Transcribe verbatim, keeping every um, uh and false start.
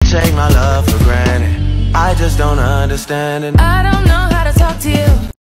take my love for granted. I just don't understand it. I don't know